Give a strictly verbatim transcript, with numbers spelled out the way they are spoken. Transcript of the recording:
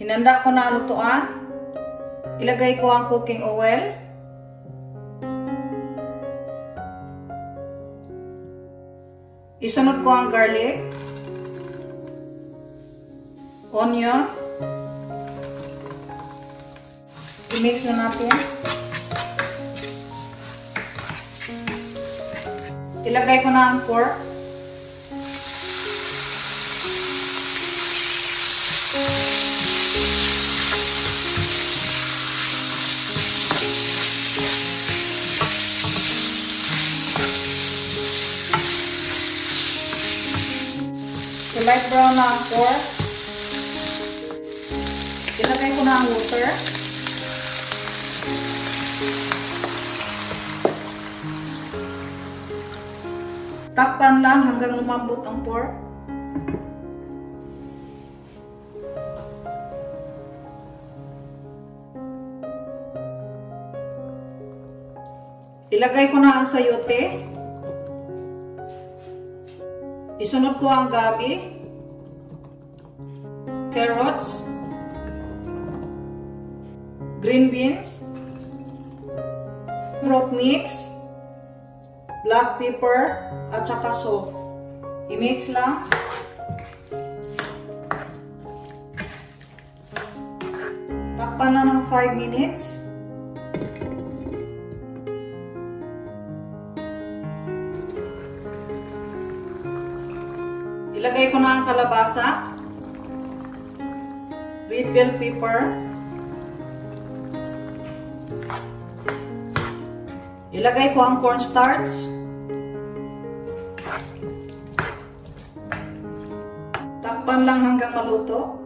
Hinanda ko na ang lutuan. Ilagay ko ang cooking oil. Isunod ko ang garlic, onion. I-mix na natin. Ilagay ko na ang pork. Light brown na ang pork. Ilagay ko na ang water. Takpan lang hanggang lumambot ang pork. Ilagay ko na ang chayote. Isunod ko ang gabi, carrots, green beans, broth mix, black pepper, at saka salt. I-mix lang. Takpan na ng five minutes. Ilagay ko na ang kalabasa, red bell pepper, ilagay ko ang cornstarch, takpan lang hanggang maluto.